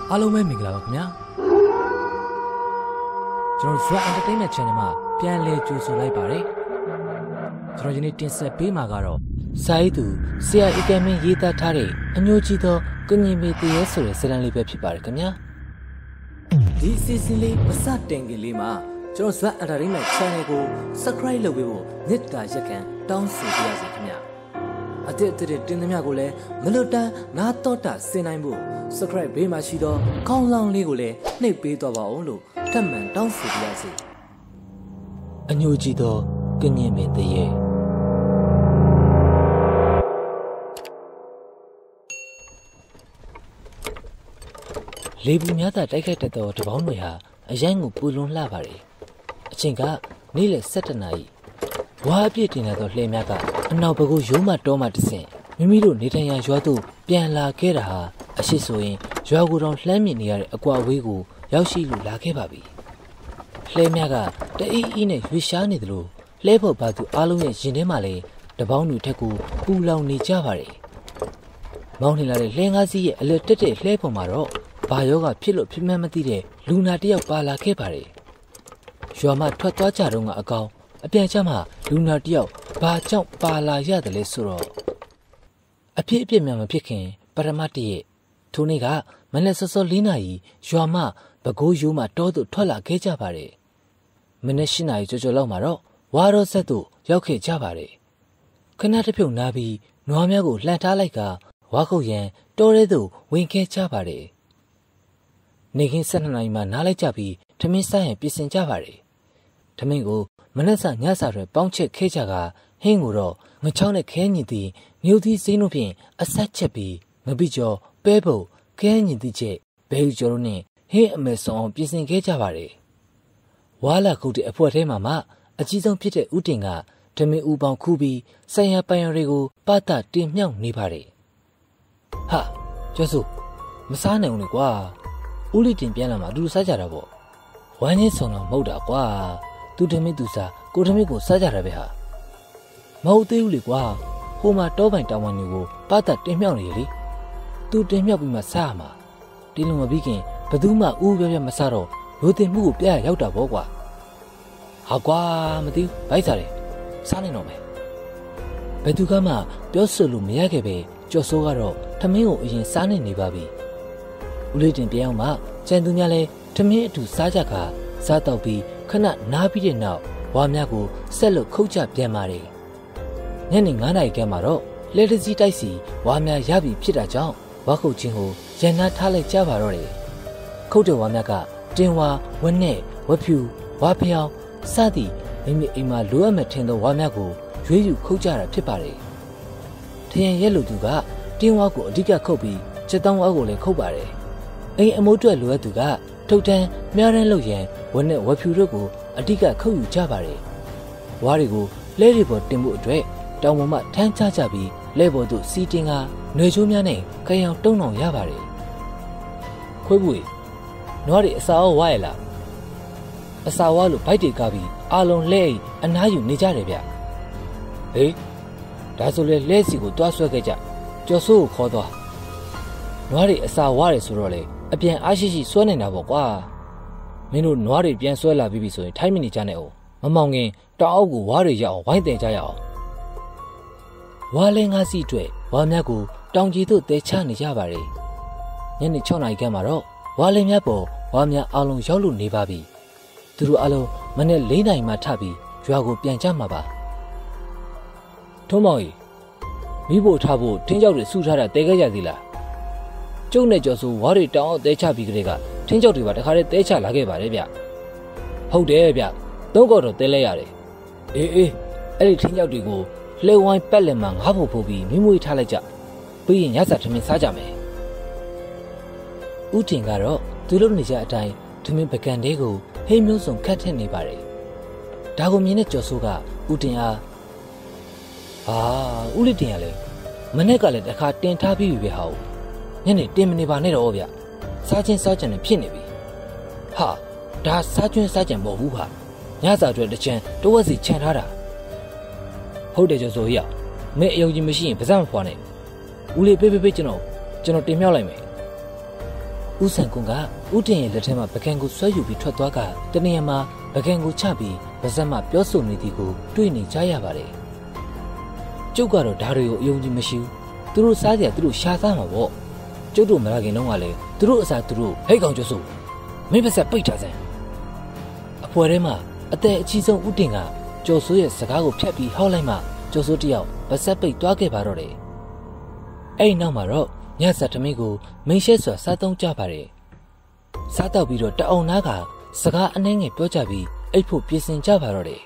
အားလုံးပဲမင်္ဂလာပါခင်ဗျာကျွန်တော် Zwa Entertainment Channel မှာပြန်လည်ကြိုဆိုလိုက်ပါတယ်ကျွန်တော်ဒီနေ့တင်ဆက်ပေးမှာကတော့စာရေးသူဆရာဧကမင်းရေးသားထားတဲ့အညိုကြီးသောကညင်မေတရေဆိုတဲ့ဇာတ်လမ်းလေးပဲဖြစ်ပါတယ်ခင်ဗျာဒီအစီအစဉ်လေးမစတင်ခင်လေးမှာကျွန်တော် Zwa Entertainment Channel ကို Subscribe လုပ်ပေးဖို့မေတ္တာရက်ခံတောင်းဆိုပါရစေခင်ဗျာအတဲ့တင်သမျှကိုလည်းမလွတ်တမ်းနားတော်တာဆင်နိုင်ဖို့ Subscribe ဘေးမှာရှိသောခေါင်းလောင်းလေးကိုလည်းနှိပ်ပေးတော့ပါအောင်လို့ထပ်မံတောင်းဆိုပါရစေအညိုကြီးသောကညင်မင်းတရေလေပူများသာတိုက်ခိုက်တတ်သောတပေါင်းတွေဟာအရန်ကိုပူလွန်လှပါတယ်အချိန်ကနေ့လယ်7 နာရီဝါအပြည့်တင်လာသောလှဲများကအနောက်ဘက်ကိုရိုးမတော်မှတဆင့်မိမိတို့နေထိုင်ရာရွာသို့ပြန်လာခဲ့တာဟာအရှိဆိုရင်ရွာကိုယ်တော်လှမ်းမြင်နေရတဲ့အကွာအဝေးကိုရောက်ရှိလို့လာခဲ့ပါပြီလှဲများကတအိအိနဲ့ရွေရှားနေသလိုလှဲဖို့ဘာသူအားလုံးရဲ့ရင်ထဲမှာလည်းတပေါင်းတွေထက်ကိုပူလောင်နေကြပါတယ်မောင်းနေလာတဲ့လှဲငါးစီးရဲ့အလက်တက်တဲ့လှဲပေါ်မှာတော့ဘာယောဂဖြစ်လို့ဖြစ်မှန်းမသိတဲ့လူနာတယောက်ပါလာခဲ့ပါတယ်ရွာမှာထွက်သွားကြတော့ကအကောင်အပြန်ချမှလူနာတယောက်ဘာကြောင့်ပါလာရတယ်လဲဆိုတော့အဖြစ်အပျက်များမဖြစ်ခင်ပရမတ်တရဲ့ထိုနေ့ကမနက်စောစော4 နာရီရွာမှဘကိုးရိုးမှတောသို့ထွက်လာခဲ့ကြပါတယ်မနက်8 နာရီကျော်လောက်မှာတော့ဝါရောဆက်သို့ရောက်ခဲ့ကြပါတယ်ခဏတစ်ဖြုတ်နားပြီးနွားများကိုလှန်ထားလိုက်ကဝါခုတ်ရန်တောထဲသို့ဝင်ခဲ့ကြပါတယ်နေခင်း12 နာရီမှနားလိုက်ကြပြီးထမင်းစားရန်ပြင်ဆင်ကြပါတယ်ထမင်းကိုမနက်စာညစာတွေပေါင်းချက်ခဲကြကဟင်းကိုတော့ငချောင်းနဲ့ခဲညင်သည့်မြို့သီးစိမ်းတို့ဖြင့်အဆက်ချက်ပြီးငပိကျော်ပဲပုတ်ခဲညင်သည့်ချက်ဘဲယူကျော်တို့နဲ့ဟင်းအမေဆောင်အောင်ပြင်ဆင်ခဲ့ကြပါတယ်ဝါလာခုတ်တဲ့အဖွဲထဲမှာမှအကြီးဆုံးဖြစ်တဲ့ဦးတင်ကဓမင်းဦးပေါင်းခူးပြီးဆိုင်ရပိုင်ရတွေကိုပတတင်မြောက်နေပါတယ်ဟာကျော်စုမစားနိုင်ဘူးလေကွာဦးလေးတင်ပြန်လာမှအတူစားကြတာပေါ့ဝမ်းချင်းဆောင်တော့မဟုတ်တာကွာသူဓမင်းသူစားကိုဓမင်းကိုစားကြတာပဲဟာမဟုတ်သေးဘူးလေကွာဟိုမှာတောပိုင်တောင်ပန်တွေကိုပတတင်မြောက်နေလေသူတင်မြောက်ပြီးမှစားရမှာဒီလိုမပြီးခင်ဘယ်သူမှဦးပြပြမစားတော့ရိုတင်မှုကိုပြရရောက်တာပေါ့ကွာဟာကွာမသိဘူးဗိုက်စားတယ်စားနေတော့မယ်ဘယ်သူကမှပြောဆိုလို့မရခဲ့ပဲကြော်စိုးကတော့ထမင်းကိုအရင်စားနေပါပြီဦးလေးတင်ပြောင်းမှကျန်သူများလည်းထမင်းအတူစားကြကစားတော့ပြီးခဏနားပြီးတဲ့နောက်ဝါများကိုဆက်လို့ခုတ်ကြပြန်ပါတယ်ညနေ9 နာရီခန့်မှာတော့လက်တစည်းတိုက်စီဝါများရပြီဖြစ်တာကြောင့်ဝါခုတ်ချင်းကိုရန်နာထားလိုက်ကြပါတော့တယ်ခုတ်တဲ့ဝါများကတင်ဝါဝက်နဲ့ဝက်ဖြူဝါဖျောင်းစသည်မိမိအိမ်မှာလိုအပ်မဲ့ထင်သောဝါများကိုရွေးယူခုတ်ကြတာဖြစ်ပါတယ်ထရန်ရဲလူသူကတင်းဝါကိုအဓိကခုတ်ပြီးချက်တောင်းဝါကိုလည်းခုတ်ပါတယ်အိမ်အမိုးတွက်လိုအပ်သူကထုတ်တန်းမြားရန်လုပ်ရန်ဝက်နဲ့ဝက်ဖြူတို့ကိုအဓိကခုတ်ယူကြပါတယ်ဝါတွေကိုလဲတွေပေါ်တင်ဖို့အတွက်တောင်ပေါ်မှထမ်းချကြပြီးလဲပေါ်သို့စီတင်ကຫນွေချိုးများနဲ့ခရောင်တုံးအောင်ရပါတယ်ခွေးပွေနွားတွေအစာအောဝါရလားအစာဝါလို့ဗိုက်တွေကပြီးအာလုံးလဲအနားယူနေကြတယ်ဗျဟေးဒါဆိုလေလဲစီကိုတွားဆွဲခဲ့ကြကျော်စိုးကိုခေါ်သွားနွားတွေအစာဝါတယ်ဆိုတော့လေအပြန်အားရှိရှိဆွဲနေတာပေါ့ကွာမင်းတို့နွားတွေပြန်ဆွဲလာပြီးပြီဆိုရင်ထိုင်းမနေကြနဲ့အောင်မမောင်ခင်တောင်အောက်ကိုဝါတွေရအောင်ဝိုင်းတင်ကြရအောင်ဝါလဲငါးစီအတွက်ဝါများကိုတောင်ကြီးသို့တဲချနေကြပါတယ်ညနေ6 နာရီခန့်မှာတော့ဝါလဲများပေါ်ဝါများအလုံးရောက်လို့နေပါပြီသူတို့အလုံးမနေ့4 နာရီမှထပြီးရွာကိုပြန်ကြမှာပါထုံးမောင်ကြီးမိဖို့ထားဖို့ထင်းကြောက်တွေစုထားတာတဲခဲ့ကြသေးလားကျုပ်နဲ့ကျော်စိုးဝါတွေတောင်အောင်တဲချပြီးကလေးကထင်းကြောက်တွေပါတခါတည်းတဲချလာခဲ့ပါတယ်ဗျဟုတ်တယ်ဗျ3 ကောက်တော့တဲလဲရတယ်အေးအဲ့ဒီထင်းကြောက်တွေကိုလှဲဝိုင်းပက်လက်မှာငါးဖို့ဖို့ပြီးမိမွေးထားလိုက်ကြပြီးရင်ညစာထမင်းစားကြမယ်ဦးတင်ကတော့သူတို့နေကြအတိုင်းထမင်းပကံတဲကိုဟိမ်းမျိုးစုံခတ်ထည့်နေပါတယ်ဒါကိုမြင်တဲ့ကျော်စိုးကဦးတင်အားဟာဦးလေးတင်ရလေမနေ့ကလည်းတခါတင်ထားပြီးပြီပဲဟာညနေတင်မနေပါနဲ့တော့ဗျစားချင်းစားကြံနဲ့ဖြစ်နေပြီဟာဒါစားကျွန်းစားကြံမဟုတ်ဘူးဟာညစာအတွက်တချမ်းတဝက်စီခြံထားတာဟုတ်တယ်ကျော်စိုးကြီးမင်းအယုံကြီးမရှိရင်ပါးစပ်မဖွာနဲ့ဦးလေးပေးကျွန်တော်တင်မြောက်လိုက်မယ်ဦးဆန်ကွန်းကဦးတင်ရဲ့လက်ထဲမှာပကံကိုဆွဲယူပြီးထွက်သွားကတနေရာမှာပကံကိုချပြီးပါဇက်မှပြောဆိုနေသည်ကိုတွေ့နေကြရပါတယ်ကျုပ်ကတော့ဓာတွေကိုအယုံကြည်မရှိဘူးသူတို့စားကြသူတို့ရှာစားမှာပေါ့ကျုပ်တို့မလာခင်တုန်းကလည်းသူတို့အစားသူတို့ဟိတ်ကောင်ကျဆိုမင်းပါဇက်ပိတ်ထားစမ်းအဖွဲထဲမှာအသက်အကြီးဆုံးဦးတင်ကကျော်စိုးရဲ့စကားကိုဖျက်ပြီးဟောက်လိုက်မှကျော်စိုးတယောက်ပါဇက်ပိတ်သွားခဲ့ပါတော့တယ်အဲ့ဒီနောက်မှာတော့ညစာထမင်းကိုမင်းရှဲစွာစားသုံးကြပါတယ်စားတော့ပြီးတော့တအောင်နားကစကားအနှဲငယ်ပြောကြပြီးအိတ်ဖို့ပြင်ဆင်ကြပါတော့တယ်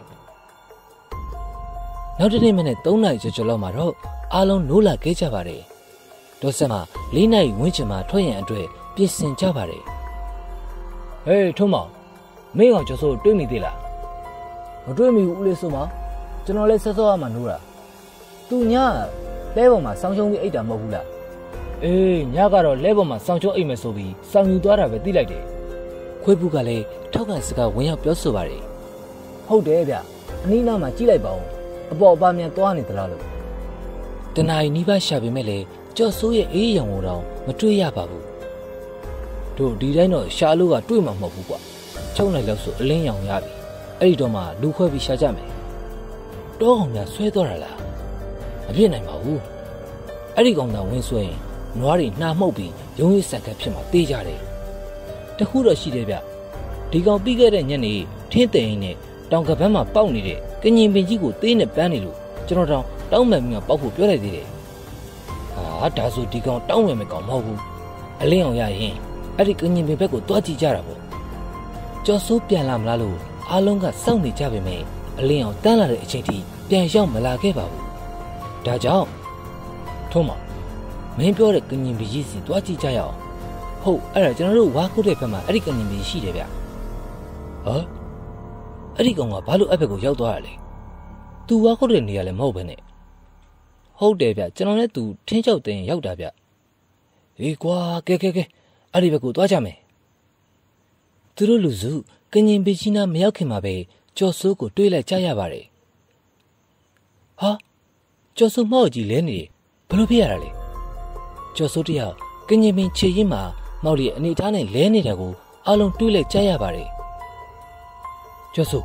နောက်တစ်နေ့မနေ့3 နာရီကျော်လောက်မှာတော့အားလုံးနိုးလာခဲ့ကြပါတယ်ဒေါ်ဆက်မ4 နာရီဝန်းကျင်မှာထွက်ရန်အတွက်ပြင်ဆင်ကြပါတယ်ဟေးထုံးမောင်မင်းကောင်ကျော်စိုးတွေးမိသေးလားမတွေးမိဘူးဦးလေးဆိုမကျွန်တော်လည်းဆက်စောရမှနိုးတာသူညလဲပေါ်မှာဆောင်းရှုံးပြီးအိတ်တာမဟုတ်ဘူးလားအေးညကတော့လဲပေါ်မှာဆောင်းရှုံးအိတ်မယ်ဆိုပြီးဆောင်းယူသွားတာပဲသိလိုက်တယ်ခွေးပူကလည်းထောက်ကန်စကားဝင်ရောက်ပြောဆိုပါတယ်ဟုတ်တယ်ဗျအနီးနားမှာကြည့်လိုက်ပါဦးအပေါ်အပါမြန်သွားနေသလားလို့တနာရီနီးပါးရှာပေမဲ့လည်းကျော်စိုးရဲ့အေးရောင်ကိုတော့မတွေ့ရပါဘူးတို့ဒီတိုင်းတော့ရှာလို့ကတွေ့မှာမဟုတ်ဘူးကွာချုံလိုက်လို့ဆိုအလင်းရောင်ရပြီအဲ့ဒီတော့မှလူခွဲပြီးရှာကြမယ်တောကောင်များဆွဲသွားတာလားမဖြစ်နိုင်ပါဘူးအဲ့ဒီကောင်ကဝင်ဆွဲရင်နွားတွေနှာမှုတ်ပြီးရုံးရည်ဆက်ကပ်ဖြစ်မှာတေးကြတယ်တခုတော့ရှိတယ်ဗျဒီကောင်ပြီးခဲ့တဲ့ညနေထင်းသိန်နဲ့တောင်ကပန်းမှာပေါက်နေတဲ့ကညင်ပင်ကြီးကိုသေးနဲ့ပန်းနေလို့ကျွန်တော်တောင်းမှန်ပြီးပေါက်ဖို့ပြောလိုက်သေးတယ်ဟာဒါဆိုဒီကောင်တောင်းဝင်မကောင်မဟုတ်ဘူးအလင်းအောင်ရရင်အဲ့ဒီကညင်ပင်ဘက်ကိုတွားကြည့်ကြတာပေါ့ကျော်စိုးပြန်လာမလားလို့အားလုံးကစောင့်နေကြပေမဲ့အလင်းအောင်တန်းလာတဲ့အချိန်ထိပြန်ရောက်မလာခဲ့ပါဘူးဒါကြောင့်ထုံးမမင်းပြောတဲ့ကညင်ပင်ကြီးစီတွားကြည့်ကြရအောင်ဟုတ်အဲ့ဒါကျွန်တော်တို့ဝါခုတ်တဲ့ဘက်မှာအဲ့ဒီကညင်ပင်ရှိတယ်ဗျဟမ်အဲ့ဒီကောင်ကဘာလို့အဲ့ဘက်ကိုရောက်သွားရလဲသူဝါခုတ်တဲ့နေရာလည်းမဟုတ်ပဲနဲ့ဟုတ်တယ်ဗျကျွန်တော်လည်းသူထင်းချောက်တင်ရောက်တာဗျဟေးကွာကဲအဲ့ဒီဘက်ကိုသွားကြမယ်သူတို့လူစုကညင်ပင်ကြီးနားမရောက်ခင်မှာပဲကျော်စိုးကိုတွေးလိုက်ကြရပါတယ်ဟာကျော်စိုးမောက်ကြီးလဲနေဘယ်လိုဖြစ်ရတာလဲကျော်စိုးတယောက်ကညင်ပင်ခြေရင်းမှာမောက်လီအနေထားနဲ့လဲနေတာကိုအလုံးတွေးလိုက်ကြရပါတယ်ကျော်စိုး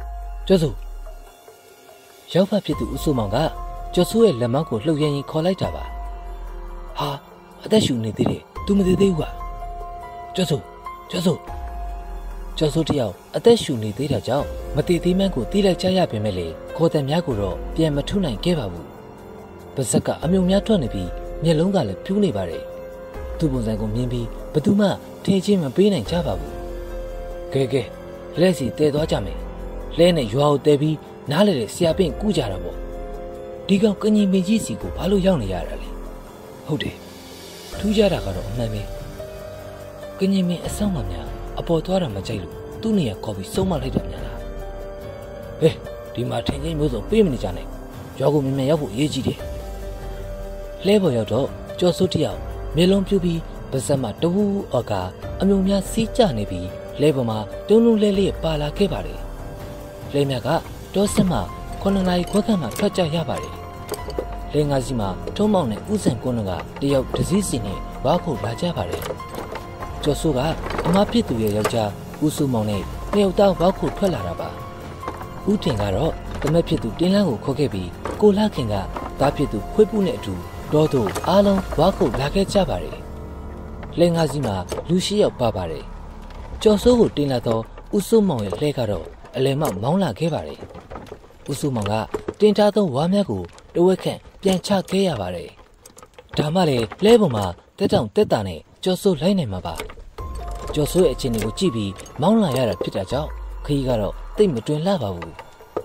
ရောက်ဖတ်ဖြစ်သူဦးစိုးမောင်ကကျော်စိုးရဲ့လက်မောင်းကိုလှုပ်ရင်းခေါ်လိုက်တာပါဟာအသက်ရှူနေသေးတယ်သူမသေးသေးဘူးကွာကျော်စိုးတယောက်အသက်ရှူနေသေးတာကြောင့်မတည်သေးမှန်းကိုသိလိုက်ကြရပေမဲ့လေခေါ်တဲ့များကိုတော့ပြန်မထုနိုင်ခဲ့ပါဘူးပါဇက်ကအမြုံများထွက်နေပြီးမျက်လုံးကလည်းပြူးနေပါတယ်သူ့ပုံစံကိုမြင်ပြီးဘသူမှထင်ချင်းမပေးနိုင်ကြပါဘူးကဲလဲစီတဲသွားကြမယ်လဲနဲ့ရွာကိုတဲပြီးနားလေတဲ့ဆရာပင့်ကူးကြတာပေါ့ဒီကောင်ကညင်ပင်ကြီးစီကိုဘာလို့ရောက်နေရတာလဲဟုတ်တယ်ထူးခြားတာကတော့အမှန်ပဲကညင်ပင်အဆောင်မများအပေါ်သွားတာမကြိုက်လို့သူ့နေရာခေါ်ပြီးစုံမလိုက်တာများလားဟေးဒီမှာထင်ချင်းမျိုးစုံပေးမနေကြနဲ့ရွာကိုမြင်မြန်ရောက်ဖို့အရေးကြီးတယ်လဲပေါ်ရောက်တော့ကျော်စိုးတယောက်မျက်လုံးပြူပြီးပါဇက်မှတဝူးအော်ကအမြုံများစီးကျနေပြီးလဲပေါ်မှာတုံးလုံးလဲလေးပါလာခဲ့ပါတယ်လဲမြကတောဆက်မှ9 နာရီခွဲခန့်မှထွက်ကြရပါတယ်လဲငါးစီမှာထုံးမောင်နဲ့ဦးစံကွန်းတို့ကတယောက်တစည်းစီနဲ့ဝါခုတ်လာကြပါတယ်ကျော်စိုးကအမဖြစ်သူရဲ့ယောက်ျားဦးစုမောင်နဲ့တယောက်သားဝါခုတ်ထွက်လာတာပါဦးတင်ကတော့တမက်ဖြစ်သူတင်းလန်းကိုခေါ်ခဲ့ပြီးကိုလှခင်ကသားဖြစ်သူခွေးပူးနဲ့အတူတော့သူအားလုံးဝါခုတ်လာခဲ့ကြပါတယ်လဲငါးစီမှာလူရှိယောက်ပါပါတယ်ကျော်စိုးကိုတင်လာတော့ဦးစုမောင်ရဲ့လှဲကတော့အလယ်မှမောင်းလာခဲ့ပါတယ်ဦးစုမောင်ကတင်ထားသောဝါများကိုတဝက်ခန့်ပြန်ချခဲ့ရပါတယ်ဒါမှလည်းလဲပေါ်မှာတက်တောင်တက်တာနဲ့ကျော်စိုးလိုက်နိုင်မှာပါကျော်စိုးရဲ့အခြေအနေကိုကြည့်ပြီးမောင်းလာရတာဖြစ်တာကြောင့်ခရီးကတော့တိတ်မတွင်လှပါဘူး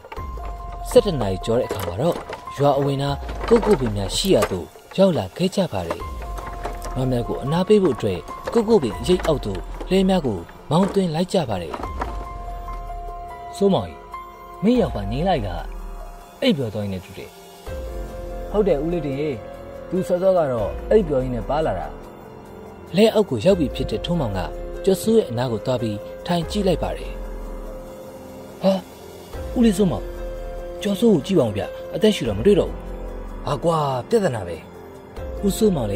17 နာရီကျော်တဲ့အခါမှာတော့ရွာအဝင်နာကုတ်ကုတ်ပင်များရှိရသို့ရောက်လာခဲ့ကြပါတယ်မမကိုအနာပေးဖို့အတွက်ကုတ်ကုတ်ပင်ရိတ်အောက်သို့လဲများကိုမောင်းသွင်းလိုက်ကြပါတယ်စိုးမောင်ကြီးမင်းရောက်ပါငင်းလိုက်ကအိပ်ပျော်သွားနေတူတယ်ဟုတ်တယ်ဦးလေးတင်သူစောစောကတော့အိပ်ပျော်ရင်းနဲ့ပါလာတာလဲအောက်ကိုရောက်ပြီဖြစ်တဲ့ထုံးမောင်ကကျော်စိုးရဲ့အနားကိုသွားပြီးထိုင်ကြည့်လိုက်ပါတယ်ဟာဦးလေးစိုးမောင်ကျော်စိုးကိုကြည့်ပါဦးဗျအသက်ရှူတော့မတွေ့တော့ဘူးဟာကွာပြဿနာပဲဦးစိုးမောင်လေ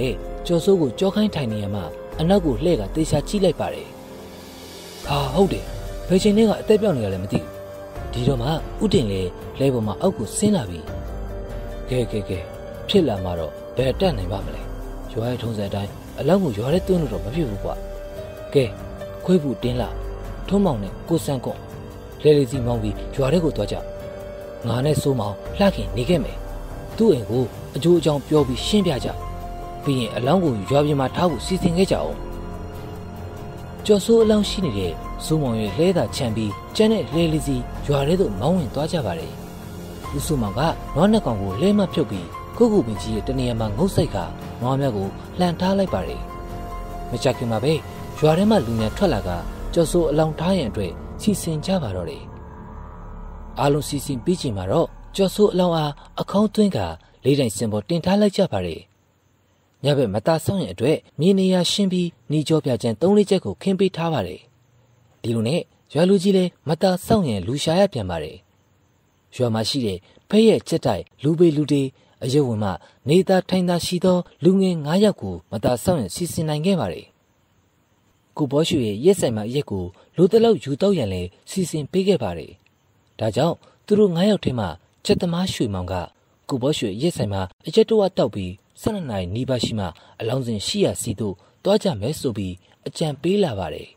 ကျော်စိုးကိုကြောခိုင်းထိုင်နေရမှအနောက်ကိုလှည့်ကတေချာကြည့်လိုက်ပါတယ်ဟာဟုတ်တယ်ဘယ်ချိန်နဲ့ကအသက်ပြောင်းနေရလဲမသိဘူးဒီတော့မှဥတင်လေလဲပေါ်မှာအောက်ကိုဆင်းလာပြီကဲဖြစ်လာမှတော့ဘယ်တက်နိုင်ပါမလဲရွာရဲ့ထုံးစံအတိုင်းအလောက်ကိုရွာထဲသွင်းလို့တော့မဖြစ်ဘူးကွာကဲခွေးဘူးတင်းလာထုံးမောင်နဲ့ကိုစန်းကွန်လဲလေးစီမောင်းပြီးရွာထဲကိုသွားကြငါနဲ့စိုးမောင်လှခင်နေခဲ့မယ်သူ့အိမ်ကိုအကျိုးအကြောင်းပြောပြီးရှင်းပြကြပြီးရင်အလောင်းကိုရွာပြင်မှာထားဖို့စီစဉ်ခဲ့ကြအောင်ကျော်စိုးအလောင်းရှိနေတဲ့စိုးမောင်ရဲ့လဲတာခြံပြီးကျန်းတဲ့လဲလေးစီရွာထဲသို့မောင်းဝင်သွားကြပါတယ်ဦးစိုးမောင်ကနွားနှစ်ကောင်ကိုလဲမဖြုတ်ပြီးကုတ်ပင်ကြီးရဲ့တနေရာမှာငုတ်ဆိုင်ကနွားမြတ်ကိုလှန်ထားလိုက်ပါတယ်မကြခင်မှာပဲရွာထဲမှာလူများထွက်လာကကျော်စိုးအလောင်းထားရန်အတွက်စီစဉ်ကြပါတော့တယ်အားလုံးစီစဉ်ပြီးချိန်မှာတော့ကျော်စိုးအလောင်းအားအခေါင်းသွင်းကလေးတိုင်စင်ပေါ်တင်ထားလိုက်ကြပါတယ်ညဘက်မသားဆောင်ရဲ့အတွက်မြေနေရာရှင်းပြီးနီကြောပြကျန်3-4ချက်ကိုခင်းပေးထားပါတယ်ဒီလိုနဲ့ရွာလူကြီးလည်းမသားဆောင်ရင်လူရှာရပြန်ပါတယ်ရွာမှာရှိတဲ့ဖဲ့ရဲ့ချက်တိုက်လူပေလူတေအယုတ်ဝင်မှနေသားထိုင်သားရှိသောလူငယ်9ယောက်ကိုမသားဆောင်ရင်စီစဉ်နိုင်ခဲ့ပါတယ်ကိုဘောရွှေရဲ့ရက်ဆိုင်မှာရက်ကိုလူတလောက်ယူတော့ရန်လဲစီစဉ်ပေးခဲ့ပါတယ်ဒါကြောင့်သူတို့9ယောက်ထဲမှာချက်သမားရွှေမောင်ကကိုဘောရွှေရက်ဆိုင်မှာအရက်တော့တောက်ပြီး12နာရီနီးပါးရှိမှအလောင်းစင်ရှိရစီတို့တွားကြမယ်ဆိုပြီးအကြံပေးလာပါတယ်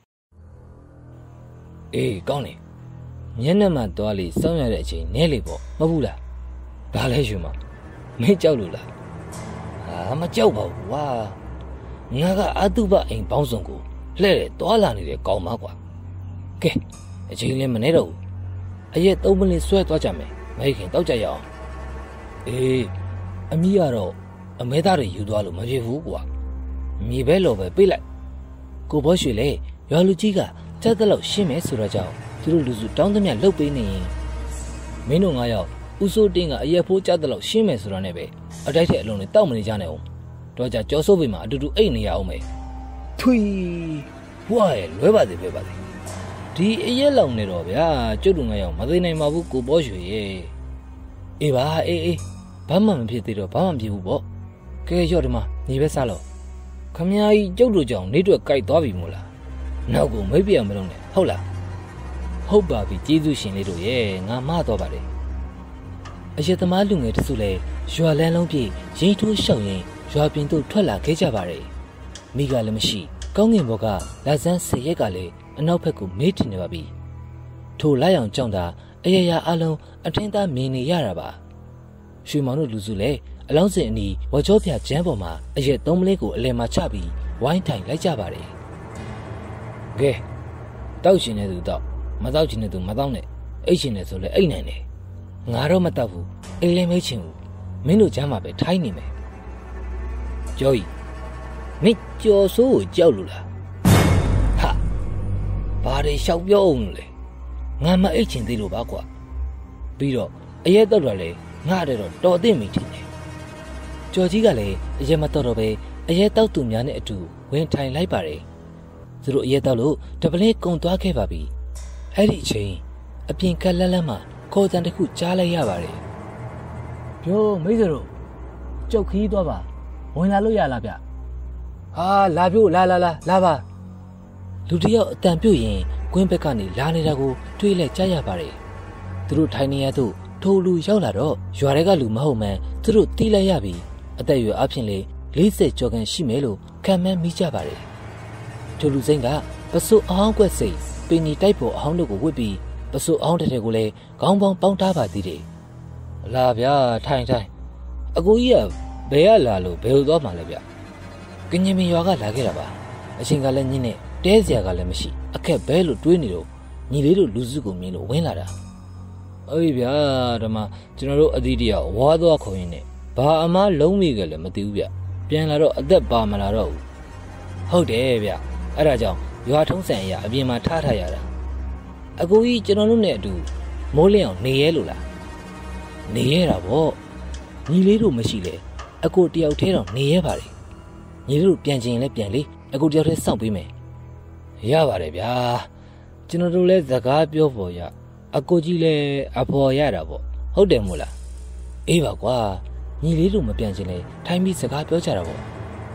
အေးကောင်းတယ်မျက်နှာမှတွားလေစောင်းရတဲ့အချိန်နဲလေပေါ့မဟုတ်ဘူးလားဘာလဲရွှေမောင်မင်းကြောက်လို့လားမကြောက်ပါဘူးကွာငါကအတုပအိမ်ပေါင်းစုံကိုလှဲ့တယ်တွားလာနေတဲ့ကောင်းပါကွာကဲအချိန်လည်းမနေတော့ဘူးအရက်3မိနစ်ဆွဲသွားကြမယ်မဟိခင်တောက်ကြရအောင်အေးအမီးကတော့အမဲသားတွေယူသွားလို့မဖြစ်ဘူးကွာမြေပဲလော်ပဲပြေးလိုက်ကိုဘောရွှေလေရွာလူကြီးကကြက်တဲ့လောက်ရှင်းမယ်ဆိုတော့ကြောင့်သူတို့လူစုတောင်းသမျှလှုပ်ပေးနေရင်မင်းတို့9ယောက်ဦးစိုးတင်းကအရက်ဖိုးကြက်တဲ့လောက်ရှင်းမယ်ဆိုတော့ ਨੇ ပဲအတိုက်တဲ့အလုံးတွေတောက်မနေကြနဲ့အောင်တော့ကြကြောစိုးပေမှာအတူတူအိတ်နေရအောင်မယ်ထွီဘွားရဲ့လွဲပါသေးပဲပါသေးဒီအရက်လောင်နေတော့ဗျာကျွတ်လူ9ယောက်မသိနိုင်ပါဘူးကိုဘောရွှေရဲ့အေးပါအေးဘာမှမဖြစ်သေးတော့ဘာမှမဖြစ်ဘူးပေါ့ကဲရော့ဒီမှာညီပဲစားလို့ခမညာကြီးကျုပ်တို့ကြောင့်နေတွေ့ကြိုက်သွားပြီမို့လားနောက်ကိုမိတ်ပြမလို့နဲ့ဟုတ်လားဟုတ်ပါပြီကျေးဇူးရှင်လေးတို့ရဲ့ငါမတော့ပါတယ်အရက်သမားလူငယ်တစုလည်းရွာလန်းလုံးပြေးရိတ်ထိုးရှောက်ရင်ရွာပြင်သို့ထွက်လာခဲ့ကြပါတယ်မိကလည်းမရှိကောင်းငင်ဘော်ကလာဇန်း10ရက်ကလည်းအနောက်ဘက်ကိုမေးတင်နေပါပြီထိုလိုက်အောင်ကြောင်းတာအရရအလုံးအထင်းသားမြင်နေရတာပါရွှေမောင်တို့လူစုလည်းအလောင်းစင်အနီးဝါကြောပြကျန်းပေါ်မှာအရက်3မလေးကိုအလယ်မှာချပြီးဝိုင်းထိုင်လိုက်ကြပါတယ်ကဲတောက်ရှင်တဲ့သူတော့မတောက်ချင်တဲ့သူမတောက်နဲ့အိတ်ရှင်တဲ့ဆိုလဲအိတ်နိုင်တယ်ငါတော့မတောက်ဘူးအိတ်လည်းမိတ်ချင်ဘူးမင်းတို့ချမ်းမှာပဲထိုင်းနေမယ်ကျော်ကြီးမင်းကျော်စိုးကိုကြောက်လို့လားဟာဘာတွေရှောက်ပြောအောင်လဲငါမအိတ်ချင်သေးလို့ပါကွာပြီးတော့အရက်တော့လည်းငါတဲ့တော့တော်သိမိတယ်ကျော်ကြီးကလည်းအရက်မတော့ပဲအရက်တောက်သူများနဲ့အတူဝင်ထိုင်လိုက်ပါတယ်သူတို့အရက်တောက်လို့တပလင်းကုံသွားခဲ့ပါပြီအဲ့ဒီအချိန်အပြင်ကလန်းလန်းမှာခေါ်တန်တစ်ခုကြားလိုက်ရပါတယ်ပြောမိတ်ဆွေတို့ကျုပ်ခီးသွားပါဝင်လာလို့ရလားဗျဟာလာပြို့လာပါလူတယောက်အတန်ပြုတ်ရင်ကွင်းဘက်ကနေလာနေတာကိုတွေးလိုက်ကြရပါတယ်သူတို့ထိုင်နေရသို့ထိုလူရောက်လာတော့ရွာတွေကလူမဟုတ်မှန်းသူတို့တီးလိုက်ရပြီအသက်အရွယ်အဖြစ်လေ40ကျော်ခန့်ရှိမယ်လို့ခံမှန်းမိကြပါတယ်ထိုလူစိမ့်ကပစိုးအဟောင်းကွက်စိတ်ပင်နီတိုက်ပေါ်အဟောင်းတို့ကိုဝစ်ပြီးပစိုးအဟောင်းတဲ့ကိုလည်းခေါင်းပေါင်းပေါင်းထားပါသေးတယ်လာဗျာထိုင်အကူကြီးကဘယ်ရလာလို့ဘယ်လိုသွားမှလဲဗျကညင်မင်ရွာကလာခဲ့တာပါအချိန်ကလည်းညင်းနဲ့တဲစရာကလည်းမရှိအခက်ဘဲလို့တွေးနေတော့ညီလေးတို့လူစုကိုမြင်လို့ဝင်လာတာအေးဗျာဒီမှာကျွန်တော်တို့အသီးတယောက်ဝါသွားခေါ်ရင်းနဲ့ဘာအမားလုံးမိကြလဲမသိဘူးဗျပြန်လာတော့အသက်ပါမလာတော့ဘူးဟုတ်တယ်ဗျအဲ့ဒါကြောင့်ရွာထုံးစံအရာအပြင်မှာထားရတာအကူကြီးကျွန်တော်တို့နဲ့အတူမိုးလင်းအောင်နေရဲလို့လားနေရတာပေါ့ညီလေးတို့မရှိလေအကူတယောက်တည်းတော့နေရပါတယ်ညီလေးတို့ပြန်ချင်ရင်လည်းပြန်လေအကူတယောက်တည်းစောင့်ပေးမယ်ရပါတယ်ဗျာကျွန်တော်တို့လည်းစကားပြောဖို့ရအကူကြီးလည်းအဖော်ရတာပေါ့ဟုတ်တယ်မို့လားအေးပါကွာညီလေးတို့မပြန်ချင်လေထိုင်းပြီးစကားပြောကြတာပေါ့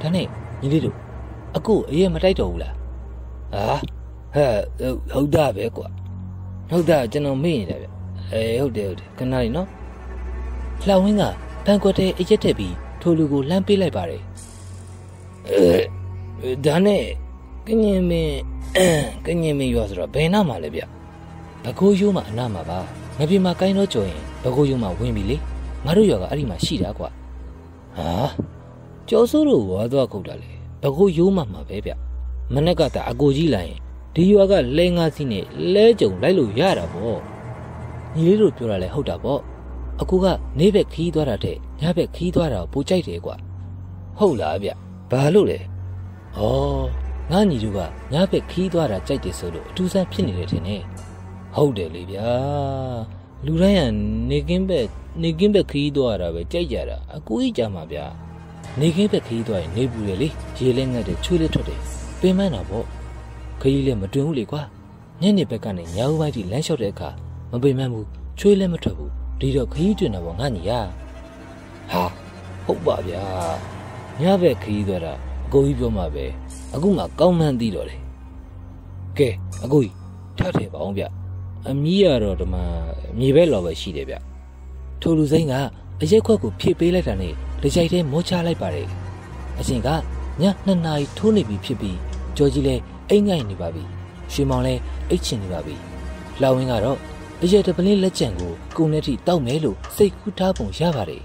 ဒါနဲ့ညီလေးတို့အခုအရင်မတိုက်တော့ဘူးလားဟာဟုတ်တာပဲကွာဟုတ်တာကျွန်တော်မေ့နေတယ်ဗျဟုတ်တယ်ခဏလေးနော်လှဝင်းကပန်းကွက်တဲ့အရက်တက်ပြီးထိုလူကိုလှမ်းပေးလိုက်ပါတယ်ဒါနဲ့ကညင်မင်းရွာဆိုတော့ဘယ်နာမှာလဲဗျဘကိုးရိုးမှာအနာမှာပါငပြေမှာကိုင်းတော့ကြော်ရင်ဘကိုးရိုးမှာဝင်ပြီလေငါတို့ရွာကအဲ့ဒီမှာရှိတာကွာဟာကျော်စိုးတို့ဝါသွားခုတ်တာလေဘကိုးရိုးမှာပဲဗျမနေ့ကတည်းကအကိုကြီးလာရင်ဒီရွာကလဲငါးစီးနဲ့လဲကြုံလိုက်လို့ရတာပေါ့ညီလေးတို့ပြောတာလဲဟုတ်တာပေါ့အကူကနေဘက်ခီးသွားတာတဲ့ညဘက်ခီးသွားတာပိုကြိုက်တယ်ကွာဟုတ်လားဗျဘာလို့လဲဩငါညီတို့ကညဘက်ခီးသွားတာကြိုက်တယ်ဆိုလို့အထူးဆန်းဖြစ်နေတယ်ထင်တယ်ဟုတ်တယ်လေဗျာလူတိုင်းကနေကင်းဘက်ခီးသွားတာပဲကြိုက်ကြတာအကူကြီးကြမှာဗျာနေကင်းဘက်ခီးသွားရင်နေပူတယ်လေရေလဲငတ်တယ်ချွေးလဲထွက်တယ်ပင်မန်းတာပေါ့ခရီးလည်းမတွင်ဘူးလေကွာညနေဘက်ကနေညဦးပိုင်းထိလမ်းလျှောက်တဲ့အခါမပင်မန်းဘူးချွေးလည်းမထွက်ဘူးဒီတော့ခရီးတွင်တာပေါ့ငါညီရဟာဟုတ်ပါဗျာညဘက်ခရီးသွားတာအကိုကြီးပြောမှာပဲအခုမှကောင်းမှန်းသိတော့တယ်ကဲအကိုကြီးထပ်တယ်ပါအောင်ဗျအမီးရတော့ဒီမှာမြေဘက်လော်ပဲရှိတယ်ဗျထိုလူစိမ့်ကအရက်ခွက်ကိုဖြည့်ပေးလိုက်တာနဲ့လက်ကြိုက်ထဲမောချလိုက်ပါတယ်အရှင်ကည2 နာရီထိုးနေပြီဖြစ်ပြီးကြော်ကြီးလဲအိမ်ငိုက်နေပါပြီရွှေမောင်လဲအိတ်ချင်နေပါပြီလှဝင်းကတော့အရက်တပလင်းလက်ကျန်ကိုကုန်းနဲ့ထိတောက်မယ်လို့စိတ်ကူးထားပုံရပါတယ်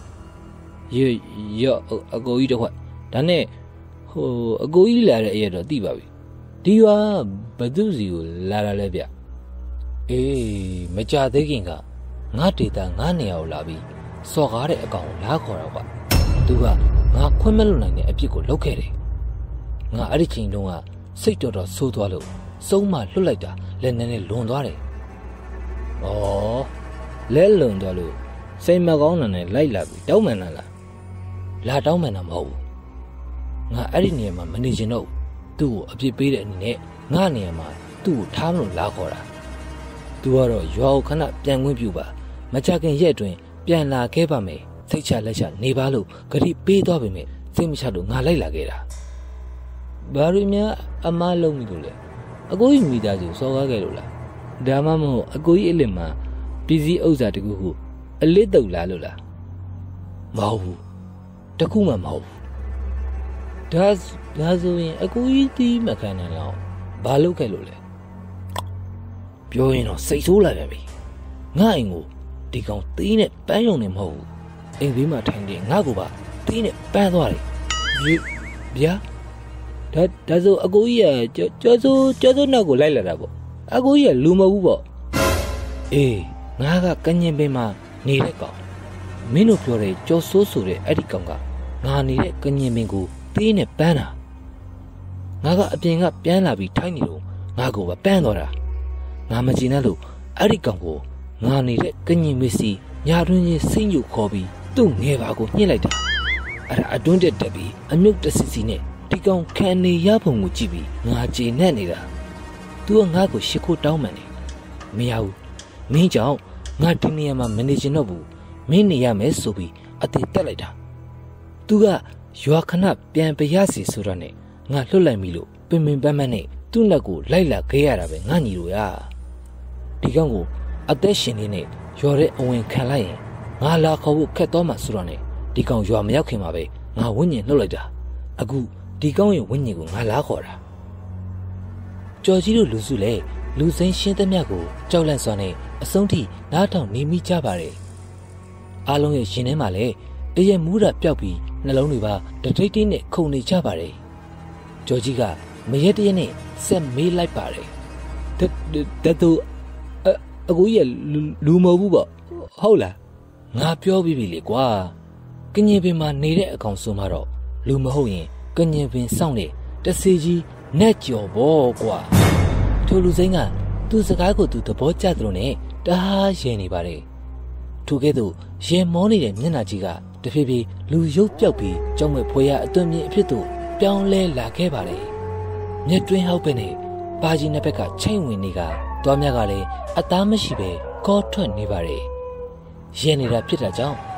ရောအကိုကြီးတော့ဒါနဲ့အကိုကြီးလာတဲ့အရက်တော့သိပါပြီဒီရွာဘသူစီကိုလာတာလဲဗျအေးမကြသေးခင်ကငါဒေတာငါနေရာကိုလာပြီးစော်ကားတဲ့အကောင်ကိုလာခေါ်တာကွာသူကငါခွင့်မလွတ်နိုင်တဲ့အပြစ်ကိုလုပ်ခဲ့တယ်ငါအဲ့ဒီချိန်တုန်းကစိတ်တော်ဆိုးသွားလို့စုံးမလွတ်လိုက်တာလက်နဲ့လွန်သွားတယ်ဩလဲလွန်သွားလို့စိတ်မကောင်းတာနဲ့လိုက်လာပြီးတောင်းပန်လာတောင်းပန်တာမဟုတ်ဘူးငါအဲ့ဒီနေရာမှာမနေချင်တော့သူ့ကိုအပြစ်ပေးတဲ့အနေနဲ့ငါနေရာမှာသူ့ကိုထားမလို့လာခေါ်တာသူကတော့ရွာကိုခဏပြန်ခွင့်ပြုပါမကြခင်ရက်အတွင်းပြန်လာခဲ့ပါမယ်စိတ်ချလက်ချနေပါလို့ဂတိပေးသွားပေမဲ့စိတ်မချလို့ငါလိုက်လာခဲ့တာဘာလို့များအမားလုံးမိလို့လဲအကိုကြီးမိသားစုစော်ကားခဲ့လို့လားဒါမှမဟုတ်အကိုကြီးအလစ်မှာပြည်စည်းဥစ္စာတကူခုအလစ်တုတ်လာလို့လားမဟုတ်ဘူးတခုမှမဟုတ်ဘူးဒါဆိုရင်အကိုကြီးတီးမခံနိုင်တော့ဘာလုပ်ခဲ့လို့လဲပြောရင်တော့စိတ်ဆိုးလာပြန်ပြီငါအိမ်ကိုဒီကောင်တီးနဲ့ပန်းယုံနေမဟုတ်ဘူးအိမ်ဘေးမှာထိုင်နေငါ့ကိုပါတီးနဲ့ပန်းသွားတယ်ဗျာဒါဆိုအကိုကြီးကကျော်စိုးနောက်ကိုလိုက်လာတာပေါ့အကိုကြီးကလူမဟုတ်ဘူးပေါ့အေးငါကကညင်ပင်မှာနေတဲ့ကောင်မင်းတို့ပြောတဲ့ကျော်စိုးဆိုတဲ့အဲ့ဒီကောင်ကငါနေတဲ့ကညင်ပင်ကိုတီးနဲ့ပန်းတာငါကအပြင်ကပြန်လာပြီးထိုင်နေတော့ငါကိုပဲပန်းသွားတာငါမကြည့်နဲ့လို့အဲ့ဒီကောင်ကိုငါနေတဲ့ကညင်မစီညာတွင်းချင်းစိတ်ညုတ်ခေါ်ပြီးသူ့ငယ်ပါကိုညှစ်လိုက်တာအဲ့ဒါအတွင်းတက်ပြီးအမြုပ်တစီစီနဲ့ဒီကောင်ခံနေရပုံကိုကြည့်ပြီးငါကျေနပ်နေတာသူကငါ့ကိုရှစ်ခိုးတောင်းမှန်တယ်မရဘူးမင်းကြောင့်ငါဒီနေရာမှာမနေချင်တော့ဘူးမင်းနေရမယ်ဆိုပြီးအသေးတက်လိုက်တာသူကရွာခဏပြန်ပြရစီဆိုတော့နဲ့ငါလွတ်လိုက်ပြီလို့ပင်ပန်းနဲ့သူ့လက်ကိုလိုက်လာခဲ့ရတာပဲငါညီတို့ရဒီကောင်ကိုအသက်ရှင်နေနဲ့ရွာတဲ့အဝင်ခံလိုက်ရင်ငါလာခေါ်ဖို့ခက်တော့မှဆိုတော့နဲ့ဒီကောင်ရွာမရောက်ခင်မှာပဲငါဝိညာဉ်လှုပ်လိုက်တာအခုဒီကောင်ရဲ့ဝိညာဉ်ကိုငါလာခေါ်တာကျော်ကြီးတို့လူစုလေလူစိမ်းရှင်းသမျှကိုကြောက်လန့်စွာနဲ့အဆုံးထိနားထောင်နေမိကြပါတယ်အားလုံးရဲ့ရှင်ထဲမှာလည်းတရက်မူးတာပျောက်ပြီးနှလုံးတွေပါတထိတ်ထိတ်နဲ့ခုန်နေကြပါတယ်ကျော်ကြီးကမရက်တရက်နဲ့ဆက်မေးလိုက်ပါတယ်တတူအကူကြီးလူမဟုတ်ဘူးပေါ့ဟုတ်လားငါပြောပြီးပြီလေကွာကညင်ပင်မှာနေတဲ့အကောင်ဆိုမှတော့လူမဟုတ်ရင်ကညင်ပင်စောင့်နေတစေကြီးနဲ့ကြော်ပေါ့ကွာထိုလူစိမ်းကသူ့စကားကိုသူသဘောကျသလိုနဲ့တအားရင်နေပါတယ်ထိုကဲ့သို့ရင်မောနေတဲ့မျက်နှာကြီးကတဖြည်းဖြည်းလူရုပ်ပြောက်ပြီးကြောက်မဲ့ဖွယ်ရအသွင်မြင်အဖြစ်သို့ပြောင်းလဲလာခဲ့ပါတယ်မျက်တွင်းဟောက်ပဲနဲ့ပါကြီးနှစ်ဘက်ကချိန်ဝင်နေကတွားမြကလည်းအသားမရှိပဲကောထွက်နေပါတယ်ရဲနေတာဖြစ်တာကြောင့်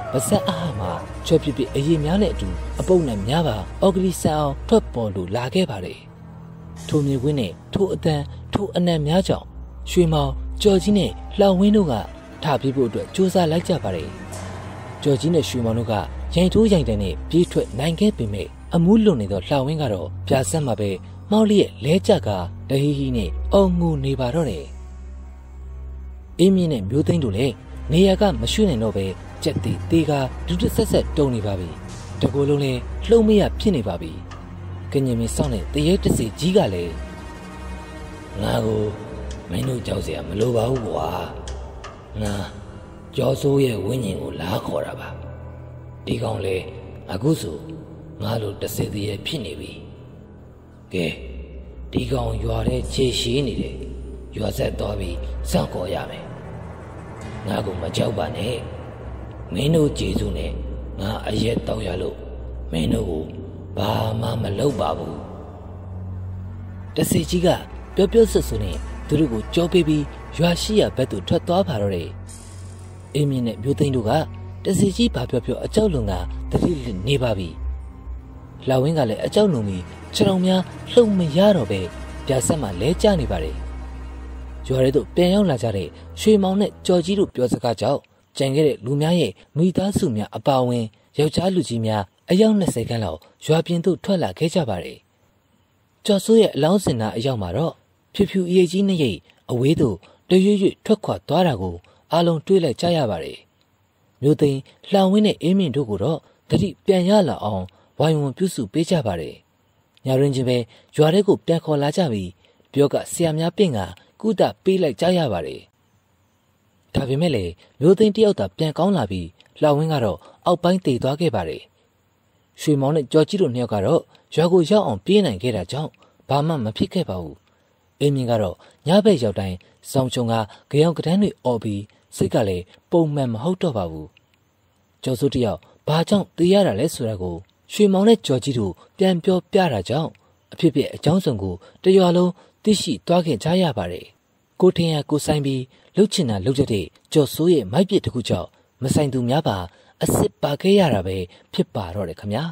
ပါဇက်အားမှာချွဲပြပြအရေးများနဲ့အတူအပုပ်နဲ့များပါအော်ဂလီဆန်အောင်ထွက်ပေါ်လို့လာခဲ့ပါတယ်ထိုမြေကွင်းနဲ့ထိုအတန်ထိုအနံ့များကြောင့်ရွှေမောင်ကြော်ကြီးနဲ့လှောင်ဝင်းတို့ကထပြေးဖို့အတွက်ကြိုးစားလိုက်ကြပါတယ်ကြော်ကြီးနဲ့ရွှေမောင်တို့ကရိုင်ထိုးရိုင်တန်းနဲ့ပြေးထွက်နိုင်ခဲ့ပေမဲ့အမူးလွန်နေသောလှောင်ဝင်းကတော့ပြာဆက်မှာပဲမောင်လေးရဲ့လဲကျကတဟီဟီနဲ့အုံငူနေပါတော့တယ်အင်းမြင့်နဲ့မျိုးသိန်းတို့လည်းနေရာကမရွှေ့နိုင်တော့ပဲကြက်တီတေးကဒုတဆက်ဆက်တုံနေပါပြီတကူလုံးလည်းလှုံမရဖြစ်နေပါပြီကညင်မင်းစောင့်တဲ့တရေတစီကြီးကလည်းငါကိုမင်းတို့ကြောက်เสียမလိုပါဘူးကွာငါကြောစိုးရဲ့ဝိညာဉ်ကိုလာခေါ်တာပါဒီကောင်လေအခုဆိုငါလိုတစေတရေဖြစ်နေပြီကဲဒီကောင်ရွာတဲ့ခြေရှိနေတယ်ရွာဆက်သွားပြီးစောင့်ခေါ်ရမယ်ငါကမကြောက်ပါနဲ့မင်းတို့ကျေစုနဲ့ငါအရက်တောက်ရလို့မင်းတို့ကိုဘာမှမလုပ်ပါဘူးတစီကြီးကပြောပြောဆွဆွနဲ့သူတို့ကိုကြောပေးပြီးရွာရှိရဘက်သို့ထွက်သွားပါတော့တယ်အင်းမြင့်နဲ့မျိုးသိန်းတို့ကတစီကြီးဘာပြောပြောအကြောက်လွန်ကတတိနေပါပြီလှဝင်းကလည်းအကြောက်လွန်ပြီးခြေတော်များလှုပ်မရတော့ပဲပြာဆက်မှလဲကျနေပါတယ်ရွာထဲသို့ပြန်ရောက်လာကြတဲ့ရွှေမောင်နဲ့ကြော်ကြီးတို့ပြောစကားကြောင့်ကြံခဲ့တဲ့လူများရဲ့မိသားစုများအပါအဝင်ယောက်ျားလူကြီးများအယောက်20ခန်းလောက်ရွာပြင်သို့ထွက်လာခဲ့ကြပါတယ်ကျော်စိုးရဲ့အလောင်းစင်နာအရောက်မှာတော့ဖြူဖြူအေးကြီးနှစ်ရိပ်အဝေးသို့တရွရွထွက်ခွာသွားတာကိုအားလုံးတွေးလိုက်ကြရပါတယ်မျိုးသိန်းလှောင်ဝင်းနဲ့အင်းမြင့်တို့ကိုတော့တတိပြန်ရလာအောင်ဝိုင်းဝန်းပြုစုပေးကြပါတယ်ညရင်းချင်းပဲရွာထဲကိုပြန်ခေါ်လာကြပြီးပြောကဆရာများပင့်ကကုသပေးလိုက်ကြရပါတယ်ဒါပေမဲ့လေမျိုးသိန်းတယောက်သာပြန်ကောင်းလာပြီးလှောင်ဝင်းကတော့အောက်ပိုင်းတည်သွားခဲ့ပါတယ်ရွှေမောင်နဲ့ကြော်ကြီးတို့နှစ်ယောက်ကတော့ရွာကိုရောက်အောင်ပြေးနိုင်ခဲ့တာကြောင့်ဘာမှမဖြစ်ခဲ့ပါဘူးအင်းမြင့်ကတော့ညဘက်ရောက်တိုင်းစောင်းချုံကကြောင်ကတန်းတွေអော်ပြီးစိတ်ကလည်းပုံမှန်မဟုတ်တော့ပါဘူးကျော်စိုးတယောက်ဘာကြောင့်တေးရတာလဲဆိုတာကိုရွှေမောင်နဲ့ကြော်ကြီးတို့ပြန်ပြောပြတာကြောင့်အဖြစ်ပြအကြောင်းစုံကိုတရွာလုံးသိရှိသွားခဲ့ကြရပါတယ်ကိုထင်ရကိုဆိုင်ပြီးလှုပ်ချင်တာလှုပ်တဲ့ကျော်စိုးရဲ့မိုက်ပစ်တစ်ခုကြောင့်မဆိုင်သူများပါအစ်စ်ပါခဲ့ရတာပဲဖြစ်ပါတော့တယ်ခင်ဗျာ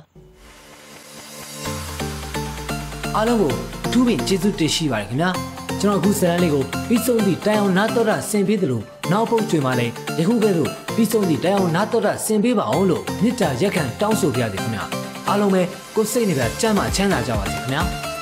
အားလုံးကိုအထူးပင်ကျေးဇူးတင်ရှိပါတယ်ခင်ဗျာကျွန်တော်အခုဇာတ်လမ်းလေးကိုပြီးဆုံးသည့်တိုင်အောင်နားတော်တာဆင်ပေးသလိုနောက်ပုတ်ကျွေမှာလည်းယခုကဲ့သို့ပြီးဆုံးသည့်တိုင်အောင်နားတော်တာဆင်ပေးပါအောင်လို့မေတ္တာရက်ခံတောင်းဆိုပါရစေခင်ဗျာအားလုံးပဲကိုယ်စိတ်နဲ့ပဲကြမ်းမှချမ်းသာကြပါစေခင်ဗျာ